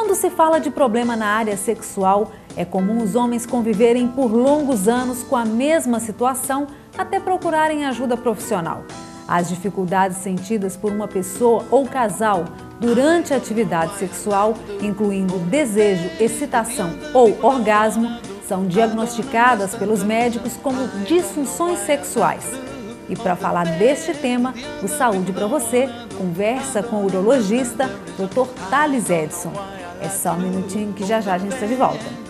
Quando se fala de problema na área sexual, é comum os homens conviverem por longos anos com a mesma situação até procurarem ajuda profissional. As dificuldades sentidas por uma pessoa ou casal durante a atividade sexual, incluindo desejo, excitação ou orgasmo, são diagnosticadas pelos médicos como disfunções sexuais. E para falar deste tema, o Saúde para Você conversa com o urologista Dr. Thales Edson. É só um minutinho que já a gente está de volta.